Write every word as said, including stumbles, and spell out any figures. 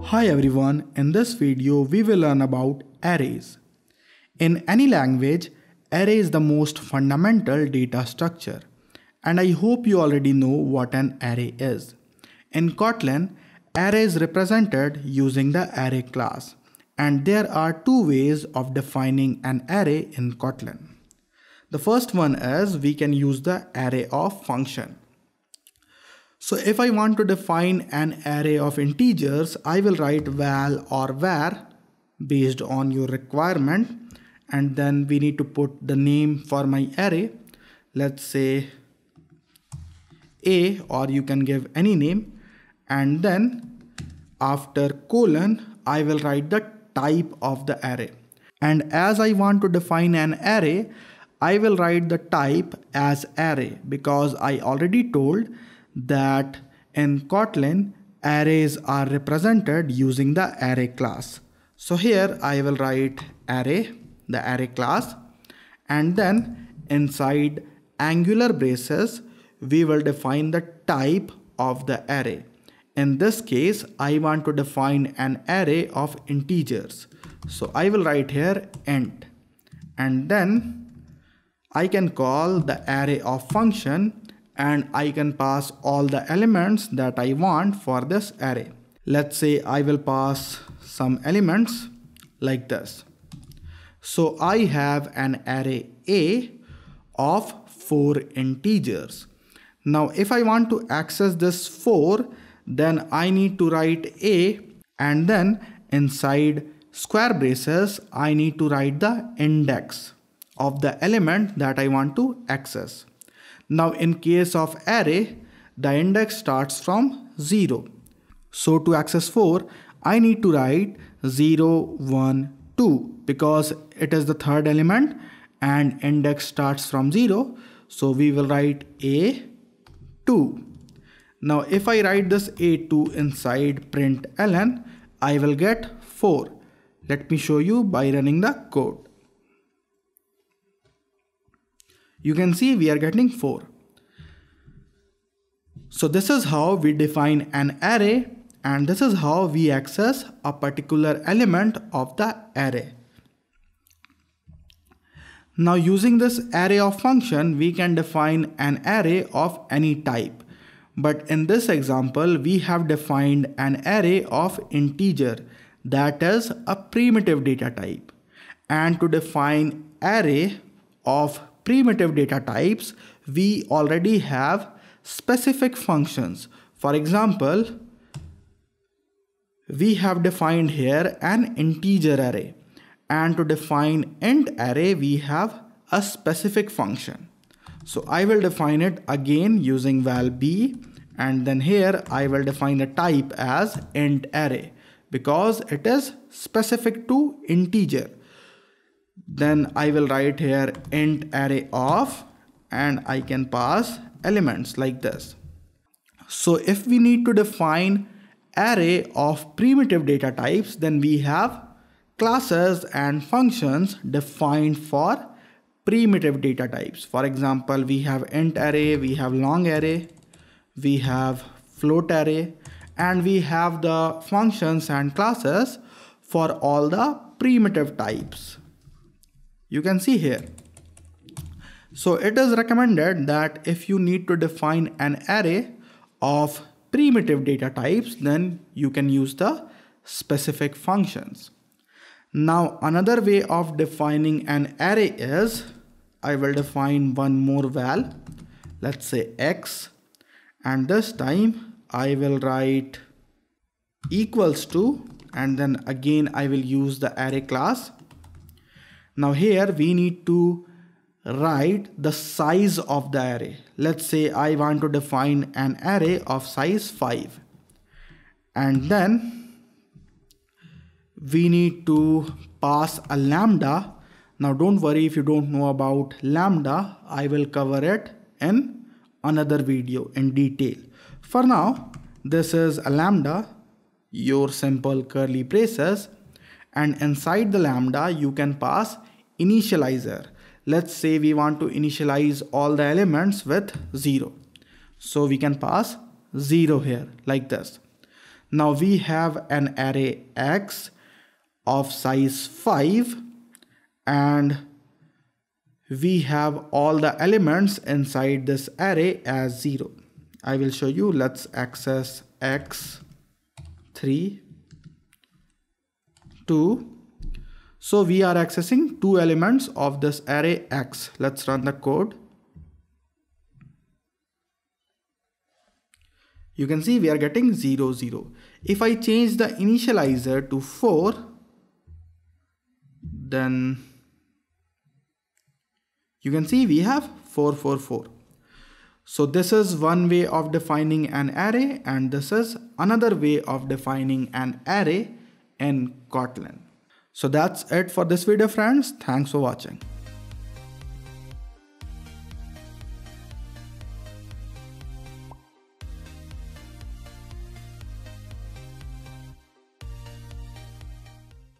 Hi everyone, in this video we will learn about arrays. In any language, array is the most fundamental data structure, and I hope you already know what an array is. In Kotlin, array is represented using the array class, and there are two ways of defining an array in Kotlin. The first one is we can use the array of function. So if I want to define an array of integers, I will write val or var based on your requirement, and then we need to put the name for my array. Let's say A, or you can give any name, and then after colon I will write the type of the array. And as I want to define an array, I will write the type as array because I already told that in Kotlin arrays are represented using the array class. So here I will write array, the array class, and then inside angular braces we will define the type of the array. In this case I want to define an array of integers, so I will write here int, and then I can call the array of function and I can pass all the elements that I want for this array. Let's say I will pass some elements like this. So I have an array A of four integers. Now if I want to access this four, then I need to write A, and then inside square braces I need to write the index of the element that I want to access. Now in case of array, the index starts from zero. So to access four, I need to write zero, one, two because it is the third element and index starts from zero. So we will write A two. Now if I write this A two inside println, I will get four. Let me show you by running the code. You can see we are getting four. So this is how we define an array, and this is how we access a particular element of the array. Now using this array of function, we can define an array of any type. But in this example, we have defined an array of integer, that is a primitive data type. And to define array of primitive data types, we already have specific functions. For example, we have defined here an integer array, and to define int array we have a specific function. So I will define it again using val b, and then here I will define the type as int array because it is specific to integer. Then I will write here int array of, and I can pass elements like this. So if we need to define array of primitive data types, then we have classes and functions defined for primitive data types. For example, we have int array, we have long array, we have float array, and we have the functions and classes for all the primitive types. You can see here. So it is recommended that if you need to define an array of primitive data types, then you can use the specific functions. Now another way of defining an array is, I will define one more val, let's say x, and this time I will write equals to, and then again I will use the array class. Now here we need to write the size of the array. Let's say I want to define an array of size five, and then we need to pass a lambda. Now don't worry if you don't know about lambda, I will cover it in another video in detail. For now, this is a lambda, your simple curly braces, and inside the lambda you can pass initializer. Let's say we want to initialize all the elements with zero. So we can pass zero here like this. Now we have an array X of size five, and we have all the elements inside this array as zero. I will show you. Let's access X three, two. So we are accessing two elements of this array X. Let's run the code. You can see we are getting zero, zero. If I change the initializer to four, then you can see we have four, four, four. So this is one way of defining an array, and this is another way of defining an array in Kotlin. So that's it for this video, friends. Thanks for watching.